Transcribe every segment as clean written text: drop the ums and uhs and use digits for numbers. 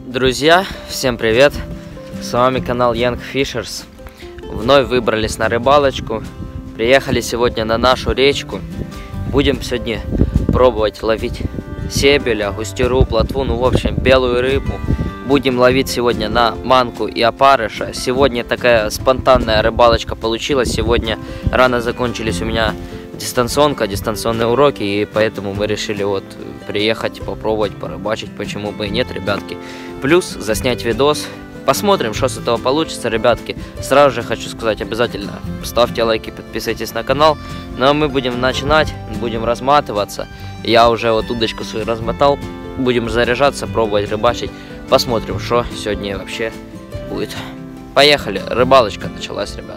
Друзья, всем привет! С вами канал Young Fishers. Вновь выбрались на рыбалочку. Приехали сегодня на нашу речку. Будем сегодня пробовать ловить себеля, густеру, плотву, ну в общем белую рыбу. Будем ловить сегодня на манку и опарыша. Сегодня такая спонтанная рыбалочка получилась. Сегодня рано закончились у меня дистанционные уроки, и поэтому мы решили вот приехать, попробовать порыбачить, почему бы и нет, ребятки. Плюс заснять видос. Посмотрим, что с этого получится, ребятки. Сразу же хочу сказать, обязательно ставьте лайки, подписывайтесь на канал. Ну а мы будем начинать, будем разматываться. Я уже вот удочку свою размотал. Будем заряжаться, пробовать рыбачить. Посмотрим, что сегодня вообще будет. Поехали, рыбалочка началась, ребят.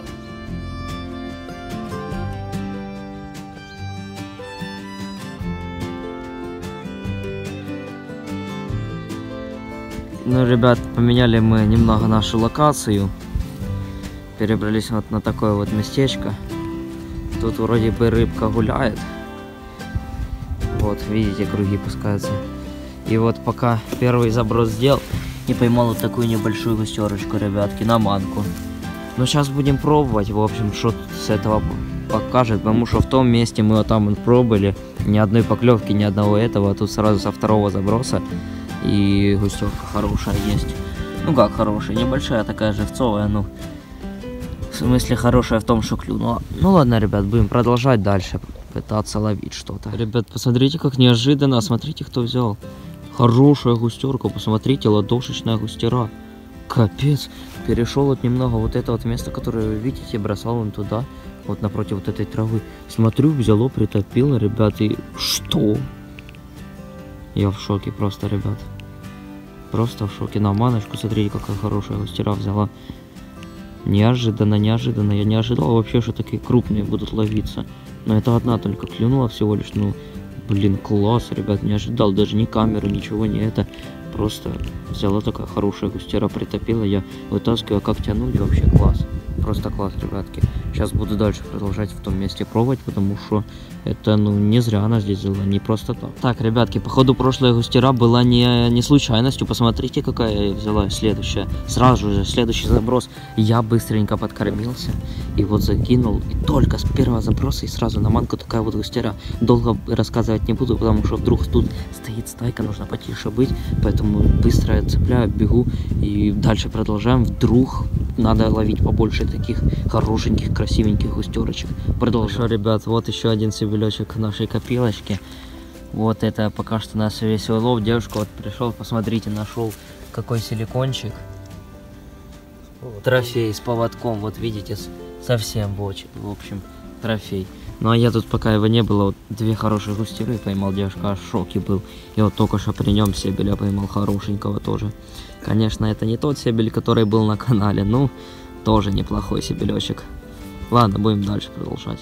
Ну, ребят, поменяли мы немного нашу локацию. Перебрались вот на такое вот местечко. Тут вроде бы рыбка гуляет. Вот, видите, круги пускаются. И вот пока первый заброс сделал, и поймал вот такую небольшую густерочку, ребятки, на манку. Но сейчас будем пробовать, в общем, что с этого покажет. Потому что в том месте мы вот там вот пробовали. Ни одной поклевки, ни одного этого. А тут сразу со второго заброса. И густерка хорошая есть. Ну как хорошая, небольшая такая живцовая, ну в смысле хорошая в том, что клюнула. Ну ладно, ребят, будем продолжать дальше пытаться ловить что-то. Ребят, посмотрите, как неожиданно, смотрите, кто взял. Хорошая густерка, посмотрите, ладошечная густера. Капец, перешел вот немного вот это вот место, которое вы видите, бросал он туда, вот напротив вот этой травы. Смотрю, взяло, притопило, ребят, и что? Я в шоке просто, ребят. Просто в шоке. На маночку, смотрите, какая хорошая густера взяла. Неожиданно, неожиданно. Я не ожидал вообще, что такие крупные будут ловиться. Но это одна только клюнула всего лишь. Ну, блин, класс, ребят. Не ожидал даже ни камеры, ничего, не это. Просто взяла такая хорошая густера, притопила. Я вытаскиваю, как тянуть, вообще класс. Просто класс, ребятки. Сейчас буду дальше продолжать в том месте пробовать, потому что это, ну, не зря она здесь взяла, не просто так. Так, ребятки, походу прошлая густера была не случайностью. Посмотрите, какая я взяла следующая. Сразу же, следующий заброс. Я быстренько подкормился и вот закинул. И только с первого заброса и сразу на манку такая вот густера. Долго рассказывать не буду, потому что вдруг тут стоит стайка, нужно потише быть. Поэтому быстро я цепляю, бегу и дальше продолжаем. Вдруг надо ловить побольше таких хорошеньких, красивеньких густерочек. Продолжим. Ребят, вот еще один себелечек в нашей копилочке. Вот это пока что наш весь улов. Девушка вот пришел, посмотрите, нашел какой силикончик. Трофей с поводком, вот видите, совсем в общем, трофей. Ну а я тут, пока его не было, вот две хорошие густеры поймал, девушка аж в шоке был. И вот только что при нем себеля поймал хорошенького тоже. Конечно, это не тот себель, который был на канале, ну, тоже неплохой себелечек. Ладно, будем дальше продолжать.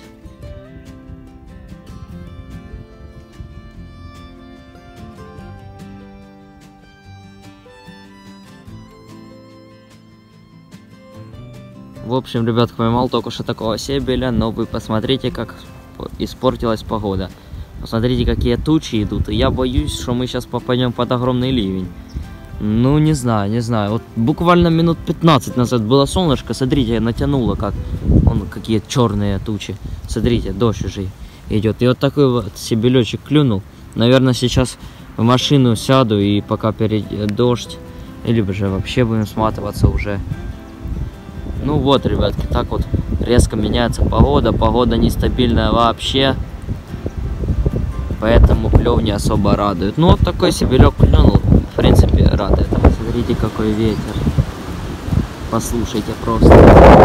В общем, ребят, поймал только что такого себеля, но вы посмотрите, как испортилась погода. Посмотрите, какие тучи идут, и я боюсь, что мы сейчас попадем под огромный ливень. Ну, не знаю, не знаю. Вот буквально минут 15 назад было солнышко, смотрите, натянуло, как какие черные тучи. Смотрите, дождь уже идет. И вот такой вот себелечек клюнул. Наверное, сейчас в машину сяду, и пока перейдет дождь, или же вообще будем сматываться уже. Ну вот, ребятки, так вот резко меняется погода. Погода нестабильная вообще. Поэтому клев не особо радует. Ну вот такой себелек клюнул. В принципе, рад этому. Смотрите, какой ветер. Послушайте просто.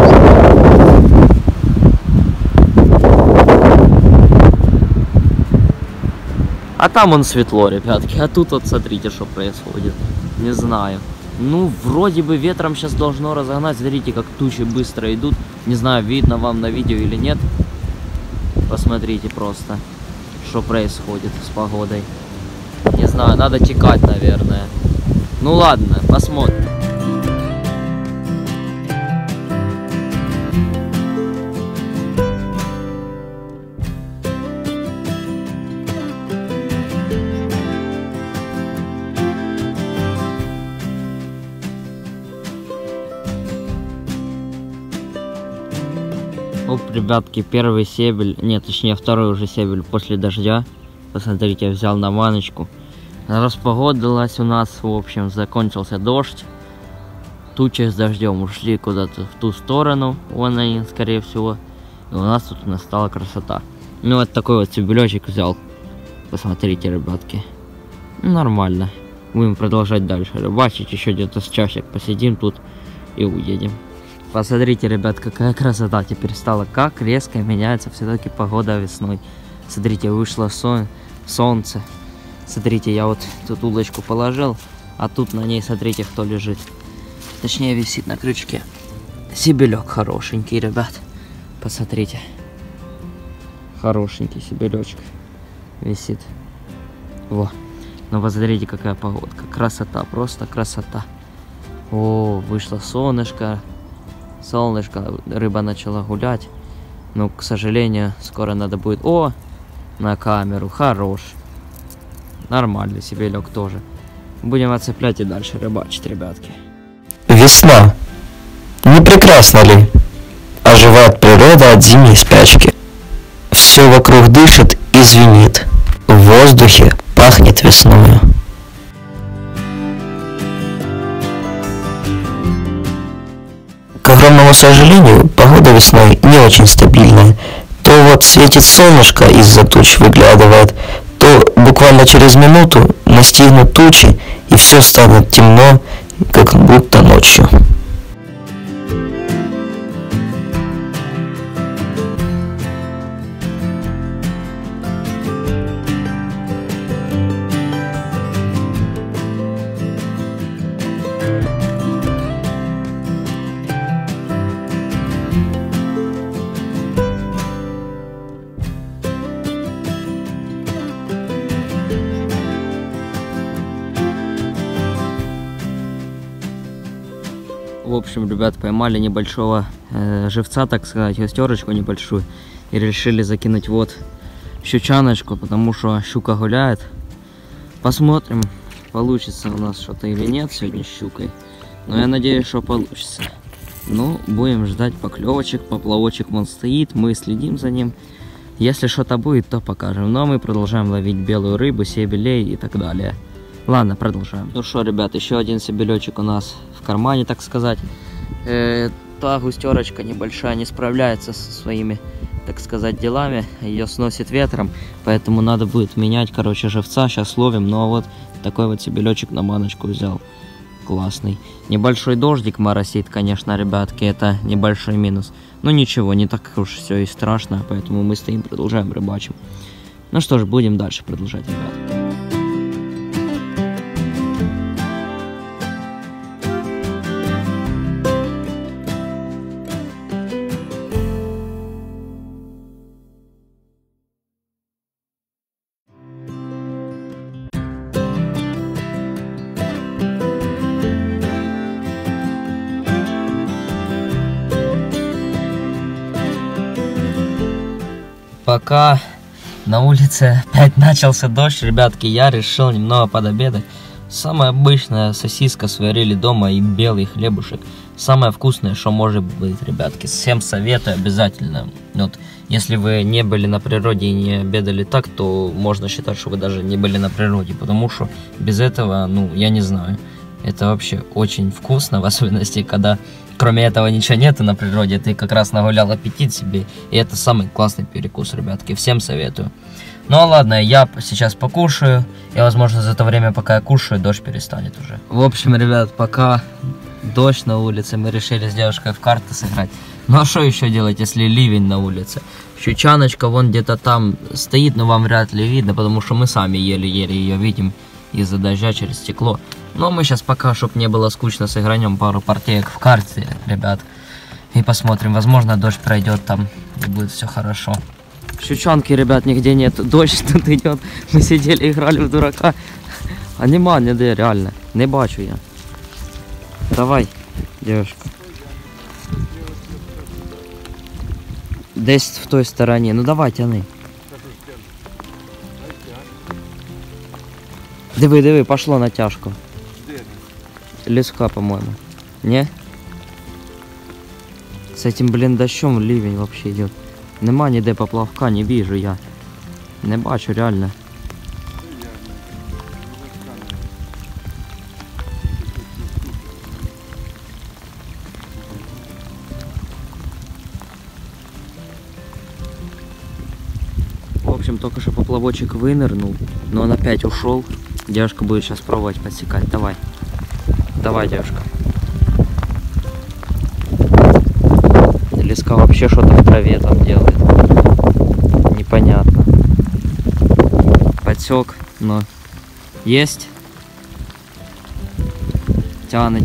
А там он светло, ребятки. А тут вот смотрите, что происходит. Не знаю. Ну, вроде бы ветром сейчас должно разогнать. Смотрите, как тучи быстро идут. Не знаю, видно вам на видео или нет. Посмотрите просто, что происходит с погодой. Не знаю, надо текать, наверное. Ну ладно, посмотрим. Оп, ребятки, первый себель, нет, точнее второй уже себель после дождя. Посмотрите, я взял на ваночку. Распогодилась у нас, в общем, закончился дождь. Тучи с дождем ушли куда-то в ту сторону, вон они, скорее всего. И у нас тут настала красота. Ну, вот такой вот себелечек взял. Посмотрите, ребятки. Нормально. Будем продолжать дальше рыбачить. Еще где-то с часик посидим тут и уедем. Посмотрите, ребят, какая красота теперь стала. Как резко меняется все-таки погода весной. Смотрите, вышло солнце. Смотрите, я вот тут удочку положил, а тут на ней, смотрите, кто лежит. Точнее, висит на крючке. Себелек хорошенький, ребят. Посмотрите. Хорошенький себелечек висит. Во. Ну, посмотрите, какая погодка. Красота, просто красота. О, вышло солнышко. Солнышко, рыба начала гулять. Но, к сожалению, скоро надо будет... О, на камеру, хорош. Нормальный себелек тоже. Будем отцеплять и дальше рыбачить, ребятки. Весна. Не прекрасно ли? Оживает природа от зимней спячки. Все вокруг дышит и звенит. В воздухе пахнет весною. К огромному сожалению, погода весной не очень стабильная. То вот светит солнышко из-за туч выглядывает, то буквально через минуту настигнут тучи и все станет темно, как будто ночью. В общем, ребят, поймали небольшого живца, так сказать, густерочку небольшую. И решили закинуть вот щучаночку, потому что щука гуляет. Посмотрим, получится у нас что-то или нет сегодня с щукой. Но я надеюсь, что получится. Ну, будем ждать поклевочек. Поплавочек вон стоит, мы следим за ним. Если что-то будет, то покажем. Но мы продолжаем ловить белую рыбу, себелей и так далее. Ладно, продолжаем. Ну что, ребят, еще один себелечек у нас в кармане, так сказать. Та густерочка небольшая не справляется со своими, так сказать, делами. Ее сносит ветром, поэтому надо будет менять, короче, живца. Сейчас ловим. Ну а вот такой вот себелечек на маночку взял. Классный. Небольшой дождик моросит, конечно, ребятки. Это небольшой минус. Но ничего, не так уж все и страшно. Поэтому мы стоим, продолжаем рыбачим. Ну что ж, будем дальше продолжать, ребят. Пока на улице опять начался дождь, ребятки, я решил немного подобедать. Самая обычная сосиска сварили дома и белый хлебушек. Самое вкусное, что может быть, ребятки. Всем советую обязательно. Вот, если вы не были на природе и не обедали так, то можно считать, что вы даже не были на природе. Потому что без этого, ну, я не знаю. Это вообще очень вкусно, в особенности, когда кроме этого ничего нету на природе. Ты как раз нагулял аппетит себе. И это самый классный перекус, ребятки. Всем советую. Ну ладно, я сейчас покушаю. И, возможно, за это время, пока я кушаю, дождь перестанет уже. В общем, ребят, пока дождь на улице, мы решили с девушкой в карты сыграть. Ну а что еще делать, если ливень на улице? Щучаночка вон где-то там стоит, но вам вряд ли видно, потому что мы сами еле-еле ее видим из-за дождя через стекло. Но мы сейчас пока, чтобы не было скучно, сыгранем пару партиек в карты, ребят. И посмотрим, возможно, дождь пройдет там и будет все хорошо. Щучанки, ребят, нигде нет. Дождь тут идет. Мы сидели, играли в дурака. А нема ніде, реально. Не бачу я. Давай, девушка. Десь в той стороні. Ну давай, тяни. Диви, диви, пошло натяжку. Леска, по-моему. Не? С этим, блин, дощом ливень вообще идет. Нема ніде поплавка, не вижу я. Не бачу реально. В общем, только что поплавочек вынырнул, но он опять ушел. Девушка будет сейчас пробовать подсекать. Давай. Давай, девушка. Леска вообще что-то в траве там делает. Непонятно. Подсек, но есть. Тяны.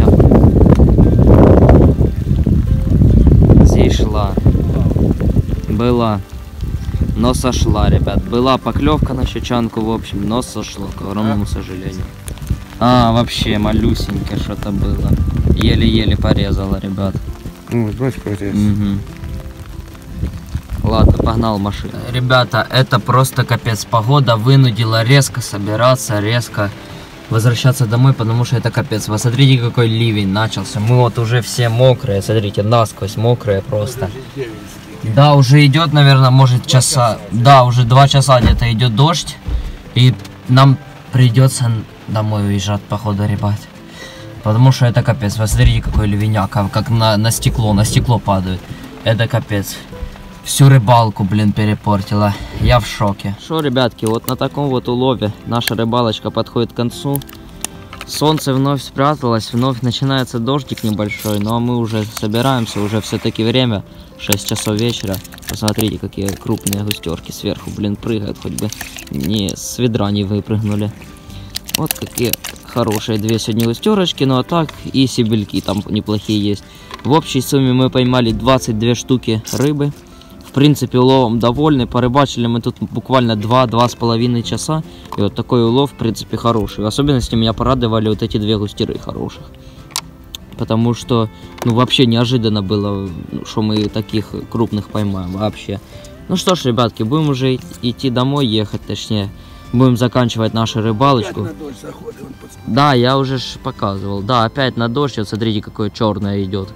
Зашла. Была. Но сошла, ребят. Была поклевка на щучанку, в общем, но сошло, к огромному сожалению. А, вообще малюсенькое что-то было. Еле-еле порезала, ребят. Ну, бачишь, порез. Угу. Ладно, погнал машину. Ребята, это просто капец. Погода вынудила резко собираться, резко возвращаться домой, потому что это капец. Вы смотрите, какой ливень начался. Мы вот уже все мокрые, смотрите, насквозь мокрые просто. Да, уже идет, наверное, может часа. Да, уже 2 часа где-то идет дождь. И нам придется домой уезжать, походу, ребят. Потому что это капец. Вы смотрите, какой ливеняк, как на стекло падает. Это капец. Всю рыбалку, блин, перепортила. Я в шоке. Что, ребятки, вот на таком вот улове наша рыбалочка подходит к концу. Солнце вновь спряталось, вновь начинается дождик небольшой, но мы уже собираемся, уже все-таки время, 6 часов вечера. Посмотрите, какие крупные густерки сверху, блин, прыгают, хоть бы не с ведра не выпрыгнули. Вот какие хорошие 2 сегодня густерочки, ну а так и сибельки там неплохие есть. В общей сумме мы поймали 22 штуки рыбы. В принципе, уловом довольны. Порыбачили мы тут буквально 2-2,5 часа. И вот такой улов, в принципе, хороший. В особенности меня порадовали вот эти 2 густеры хороших. Потому что, ну, вообще неожиданно было, что мы таких крупных поймаем вообще. Ну что ж, ребятки, будем уже идти домой, ехать, точнее. Будем заканчивать нашу рыбалочку. Да, я уже показывал. Да, опять на дождь. Вот смотрите, какое черное идет.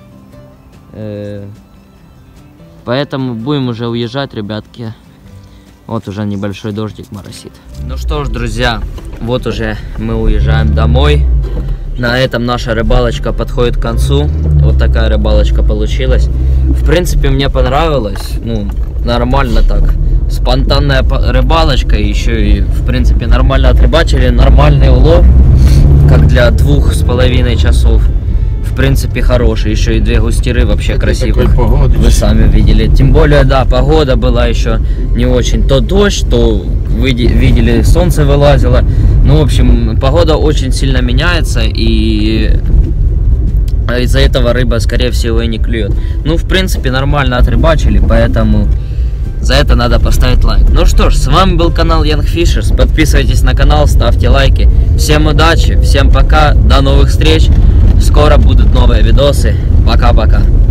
Поэтому будем уже уезжать, ребятки. Вот уже небольшой дождик моросит. Ну что ж, друзья, вот уже мы уезжаем домой. На этом наша рыбалочка подходит к концу. Вот такая рыбалочка получилась. В принципе, мне понравилось. Ну, нормально так. Спонтанная рыбалочка. Еще и, в принципе, нормально отрыбачили. Нормальный улов. Как для 2,5 часов. В принципе, хороший. Еще и 2 густеры вообще красивых. Вы сами видели. Тем более, да, погода была еще не очень. То дождь, то вы видели, солнце вылазило. Ну, в общем, погода очень сильно меняется. И из-за этого рыба, скорее всего, и не клюет. Ну, в принципе, нормально отрыбачили. Поэтому за это надо поставить лайк. Ну что ж, с вами был канал Young Fishers. Подписывайтесь на канал, ставьте лайки. Всем удачи, всем пока, до новых встреч. Скоро будут новые видосы. Пока-пока.